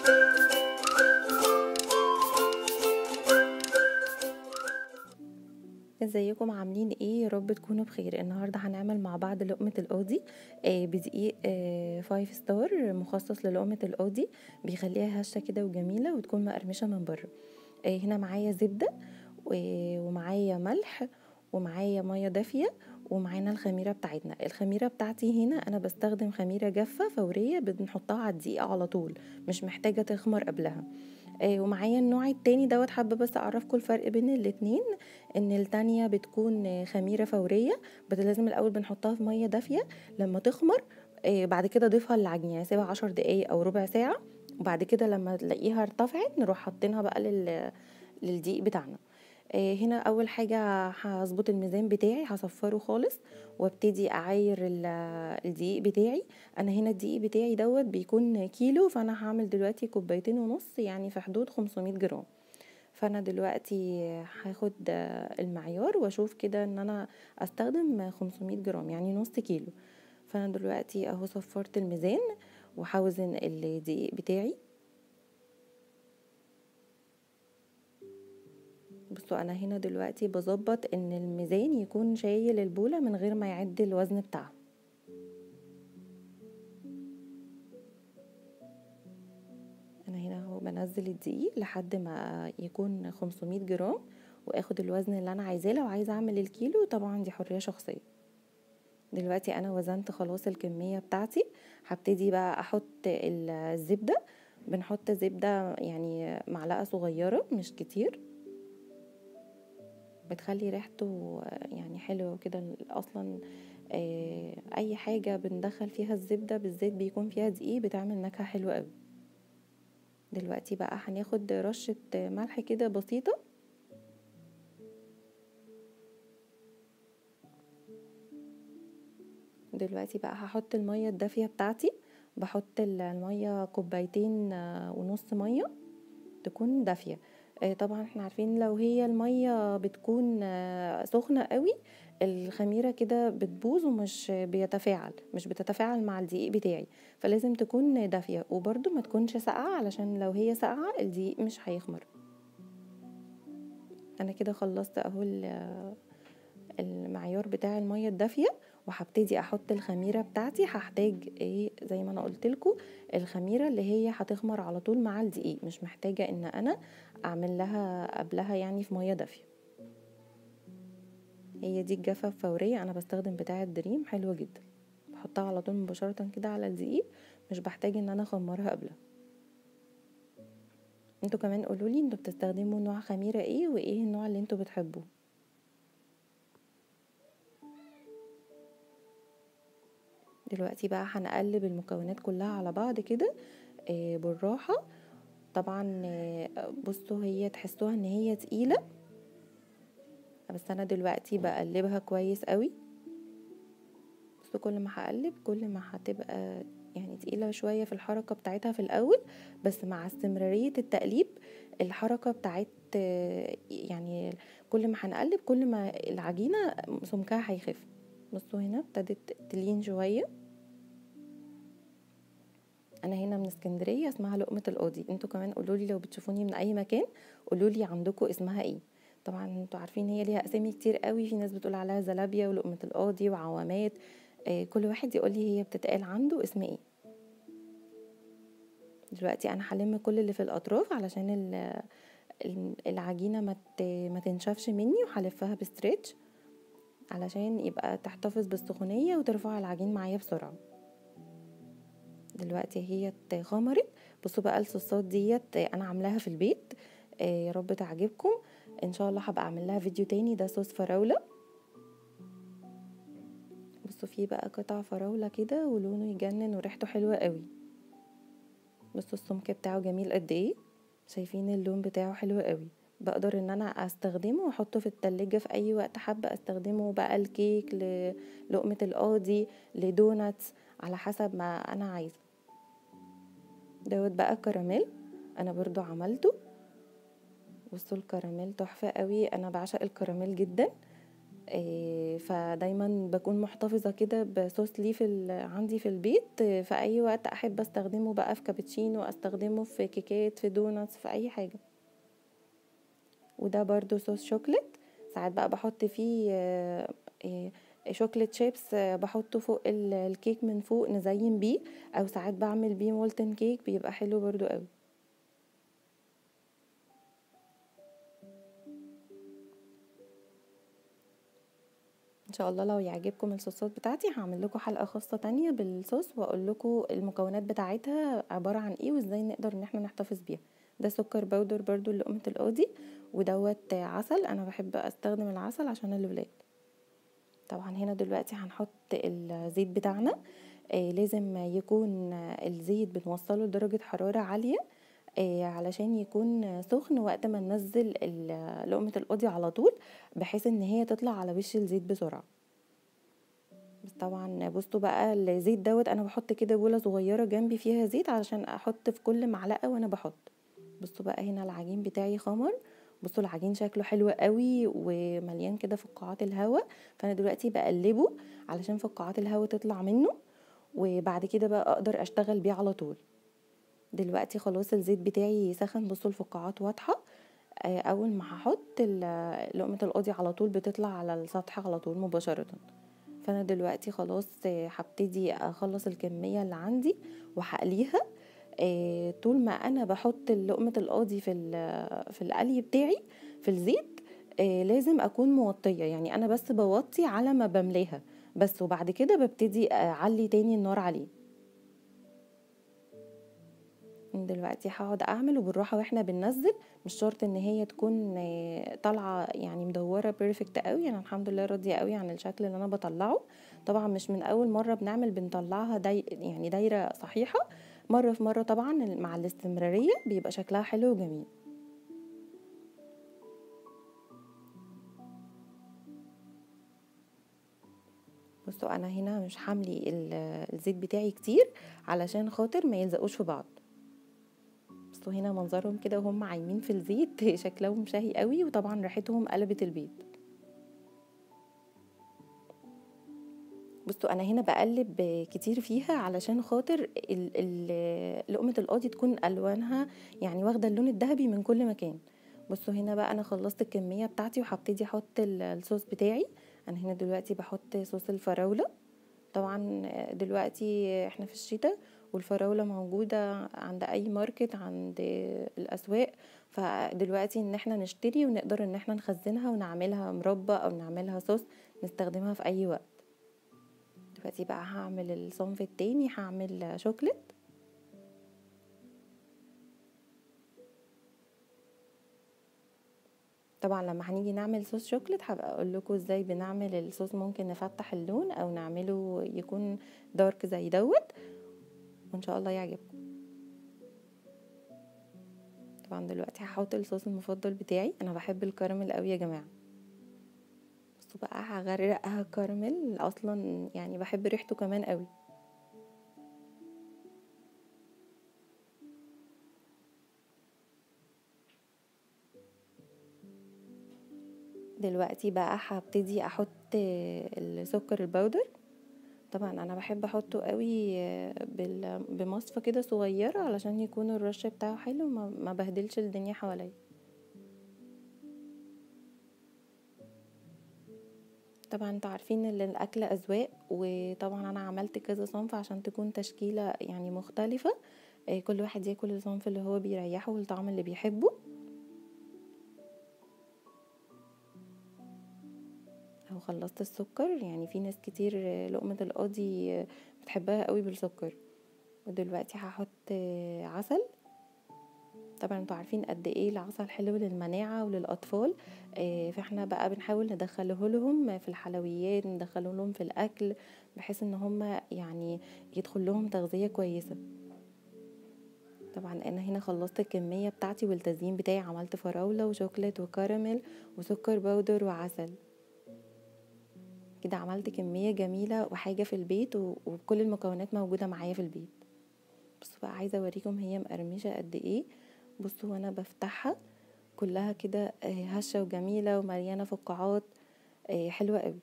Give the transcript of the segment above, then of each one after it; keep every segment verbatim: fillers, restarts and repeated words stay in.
ازيكم عاملين ايه؟ يا رب تكونوا بخير. النهارده هنعمل مع بعض لقمه القاضي آه بدقيق آه فايف ستار مخصص للقمه القاضي، بيخليها هشه كده وجميله وتكون مقرمشه من بره. آه هنا معايا زبده ومعايا ملح ومعايا ميه دافيه ومعانا الخميره بتاعتنا. الخميره بتاعتي هنا انا بستخدم خميره جافه فوريه، بنحطها على الدقيق على طول، مش محتاجه تخمر قبلها. آه ومعايا النوع التاني دوت. حابه بس اعرفكم الفرق بين الاتنين، ان التانية بتكون خميره فوريه، بس لازم الاول بنحطها في ميه دافيه لما تخمر. آه بعد كده اضيفها للعجينه، يعني سيبها عشر دقايق او ربع ساعه، وبعد كده لما تلاقيها ارتفعت نروح حاطينها بقى لل للدقيق بتاعنا. آه هنا اول حاجه هظبط الميزان بتاعي، هصفره خالص وابتدي اعاير الدقيق بتاعي. انا هنا الدقيق بتاعي دوت بيكون كيلو، فانا هعمل دلوقتي كوبايتين ونص، يعني في حدود خمسمية جرام. فانا دلوقتي هاخد المعيار واشوف كده ان انا استخدم خمسمية جرام، يعني نص كيلو. فانا دلوقتي اهو صفرت الميزان وهوزن الدقيق بتاعي. بصوا انا هنا دلوقتي بظبط ان الميزان يكون شايل البولة من غير ما يعد الوزن بتاعها. انا هنا اهو بنزل الدقيق لحد ما يكون خمسمية جرام، واخد الوزن اللي انا عايزاه. لو عايزه اعمل الكيلو طبعا دي حرية شخصية. دلوقتي انا وزنت خلاص الكمية بتاعتي، هبتدي بقى احط الزبدة. بنحط زبدة يعني معلقة صغيرة مش كتير، بتخلي ريحته يعني حلوة كده. اصلا اي حاجة بندخل فيها الزبدة بالذات بيكون فيها دقيق بتعمل نكهة حلوة قوي. دلوقتي بقى هناخد رشة ملح كده بسيطة. دلوقتي بقى هحط المية الدافية بتاعتي، بحط المية كوبايتين ونص مية تكون دافية. طبعا احنا عارفين لو هي المية بتكون سخنة قوي الخميرة كده بتبوظ ومش بيتفاعل مش بتتفاعل مع الدقيق بتاعي، فلازم تكون دافية، وبرده ما تكونش ساقعة علشان لو هي ساقعة الدقيق مش هيخمر. انا كده خلصت اهو المعيار بتاع المية الدافية، وهبتدي احط الخميرة بتاعتي. هحتاج ايه زي ما انا قلتلكوا، الخميرة اللي هي هتخمر على طول مع الدقيق، مش محتاجة ان انا اعمل لها قبلها يعني في مية دافية. هي دي الجافة الفورية، انا بستخدم بتاعة دريم، حلوة جدا، بحطها على طول مباشرة كده على الدقيق، مش بحتاج ان انا اخمرها قبلها. انتوا كمان قولولي انتوا بتستخدموا نوع خميرة ايه، وايه النوع اللي انتوا بتحبوه. دلوقتي بقى هنقلب المكونات كلها على بعض كده آه بالراحة. طبعا آه بصوا هي تحسوها ان هي تقيلة، بس انا دلوقتي بقلبها كويس قوي. بصوا كل ما هقلب كل ما هتبقى يعني تقيلة شوية في الحركة بتاعتها في الاول، بس مع استمرارية التقليب الحركة بتاعت آه يعني كل ما هنقلب كل ما العجينة سمكها هيخف. بصوا هنا ابتدت تلين شوية. انا هنا من اسكندريه، اسمها لقمه القاضي. انتوا كمان قولولي لو بتشوفوني من اي مكان قولولي عندكم اسمها ايه. طبعا انتوا عارفين هي ليها اسامي كتير قوي، في ناس بتقول عليها زلابيا ولقمه القاضي وعوامات. آه كل واحد يقولي هي بتتقال عنده اسم ايه. دلوقتي انا هلم كل اللي في الاطراف علشان العجينه ما ما تنشفش مني، وهلفها بستريتش علشان يبقى تحتفظ بالسخونيه وترفع العجين معايا بسرعه. دلوقتي هي اتخمرت. بصوا بقى الصوصات ديت انا عاملاها في البيت، يا رب تعجبكم. ان شاء الله هبقى اعمل لها فيديو تاني. ده صوص فراولة، بصوا فيه بقى قطع فراولة كده ولونه يجنن وريحته حلوة قوي. بصوا السمك بتاعه جميل قد ايه، شايفين اللون بتاعه حلو قوي. بقدر ان انا استخدمه واحطه في التلاجة في اي وقت حابة استخدمه، بقى الكيك، للقمة القاضي، لدوناتس، على حسب ما انا عايزة. دوت بقى كراميل انا برضو عملته. بصوا الكراميل تحفة قوي، انا بعشق الكراميل جدا. آه، فدايما بكون محتفظة كده بصوص ليه في ال- عندي في البيت. آه، في اي وقت احب استخدمه بقى في كابتشينو، استخدمه في كيكات، في دوناتس، في اي حاجة. وده برضو صوص شوكليت. ساعات بقى بحط فيه آه، آه، شوكليت شيبس، آه، بحطه فوق ال- الكيك من فوق نزين بيه، او ساعات بعمل بيه مولتن كيك، بيبقى حلو برضو قوي. ان شاء الله لو يعجبكم الصوصات بتاعتي هعمل لكم حلقة خاصة تانية بالصوص، واقول لكم المكونات بتاعتها عبارة عن ايه، وازاي نقدر ان احنا نحتفظ بيها. ده سكر بودر برضو لقمة القاضي، ودوت عسل. انا بحب استخدم العسل عشان الولاد. طبعا هنا دلوقتي هنحط الزيت بتاعنا. آه لازم يكون الزيت بنوصله لدرجة حرارة عالية، آه علشان يكون سخن وقت ما ننزل ال- لقمة القاضي على طول، بحيث ان هي تطلع على وش الزيت بسرعة. بس طبعا بصوا بقى الزيت دوت، انا بحط كده بولة صغيرة جنبي فيها زيت علشان احط في كل معلقة وانا بحط. بصوا بقى هنا العجين بتاعي خمر. بصوا العجين شكله حلو قوي ومليان كده فقاعات الهواء. فانا دلوقتي بقلبه علشان فقاعات الهواء تطلع منه، وبعد كده بقى اقدر اشتغل بيه على طول. دلوقتي خلاص الزيت بتاعي سخن. بصوا الفقاعات واضحة. آه، اول ما هحط ال- لقمة القاضي على طول بتطلع على السطح على طول مباشرة. فانا دلوقتي خلاص آه، هبتدي اخلص الكمية اللي عندي وهقليها. آه، طول ما انا بحط لقمة القاضي في ال- في القلي بتاعي في الزيت، آه، لازم اكون موطية، يعني انا بس بوطي على ما بملاها بس، وبعد كده ببتدي اعلي تاني النار عليه. دلوقتي هقعد اعمل وبالراحه واحنا بننزل. مش شرط ان هي تكون آه، طالعه يعني مدوره بيرفكت قوي. انا الحمد لله راضيه قوي عن الشكل اللي انا بطلعه. طبعا مش من اول مره بنعمل بنطلعها داي يعني دايره صحيحه. مره في مره طبعا مع الاستمراريه بيبقى شكلها حلو وجميل. بصوا انا هنا مش حاملي ال- الزيت بتاعي كتير علشان خاطر ما يلزقوش في بعض. بصوا هنا منظرهم كده وهم عايمين في الزيت شكلهم شهي قوي، وطبعا ريحتهم قلبت البيت. بصوا انا هنا بقلب كتير فيها علشان خاطر ال- ال- لقمة القاضي تكون الوانها يعني واخده اللون الذهبي من كل مكان. بصوا هنا بقى انا خلصت الكميه بتاعتي وهبتدي احط ال- الصوص بتاعي. انا هنا دلوقتي بحط صوص الفراوله. طبعا دلوقتي احنا في الشتاء، والفراولة موجودة عند اي ماركت، عند الاسواق. فدلوقتي ان احنا نشتري ونقدر ان احنا نخزنها ونعملها مربى او نعملها صوص نستخدمها في اي وقت. دلوقتي بقى هعمل الصنف التاني، هعمل شوكليت. طبعا لما هنيجي نعمل صوص شوكليت هبقى اقول لكم ازاي بنعمل الصوص. ممكن نفتح اللون او نعمله يكون دارك زي دوت، وان شاء الله يعجبكم. طبعا دلوقتي هحط الصوص المفضل بتاعي. انا بحب الكراميل قوي يا جماعه. بصوا بقى هغرقها كراميل، اصلا يعني بحب ريحته كمان قوي. دلوقتي بقى هبتدي احط السكر البودر. طبعا انا بحب احطه قوي بال- بمصفى كده صغيره علشان يكون الرش بتاعه حلو، ما ما بهدلش الدنيا حواليا. طبعا انتوا عارفين ان الاكل اذواق، وطبعا انا عملت كذا صنف عشان تكون تشكيله يعني مختلفه. آه، كل واحد ياكل الصنف اللي هو بيريحه والطعم اللي بيحبه. اهو خلصت السكر. يعني في ناس كتير آه، لقمه القاضي آه، بتحبها قوي بالسكر. ودلوقتي هحط آه، عسل. طبعا انتوا عارفين قد ايه العسل حلو للمناعة وللأطفال. آه، فاحنا بقى بنحاول ندخله لهم في الحلويات، ندخله لهم في الأكل، بحيث ان هم يعني يدخل لهم تغذية كويسة. طبعا انا هنا خلصت الكمية بتاعتي والتزيين بتاعي. عملت فراولة وشوكولات وكراميل وسكر بودر وعسل. كده عملت كمية جميلة وحاجة في البيت، و- وكل المكونات موجودة معايا في البيت. بصوا بقى عايزة اوريكم هي مقرمشة قد ايه. بصوا وانا بفتحها كلها كده آه، هشة وجميلة ومليانة فقاعات. آه حلوة قوي.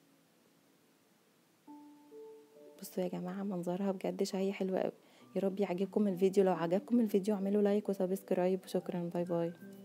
بصوا يا جماعة منظرها بجد شهية حلوة قوي. يا رب يعجبكم الفيديو، لو عجبكم الفيديو اعملوا لايك وسبسكرايب، وشكرا، باي باي.